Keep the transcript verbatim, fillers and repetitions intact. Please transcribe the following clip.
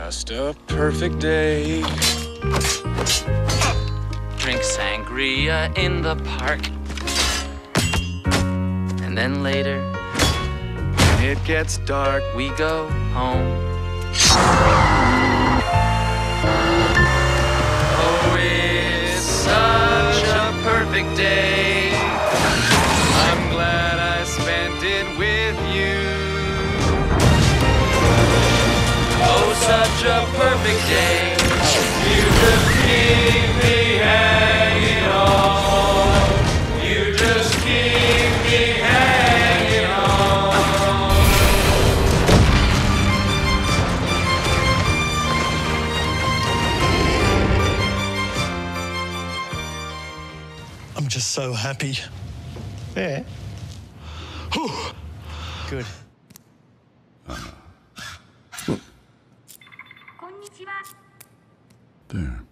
Just a perfect day. Drink sangria in the park. And then later, When it gets dark, we go home. Oh, it's such a perfect day. I'm glad I spent it with you. Oh, such a perfect day. You just keep me hanging on. You just keep me hanging on. I'm just so happy. Yeah. Good. こんにちは。 There.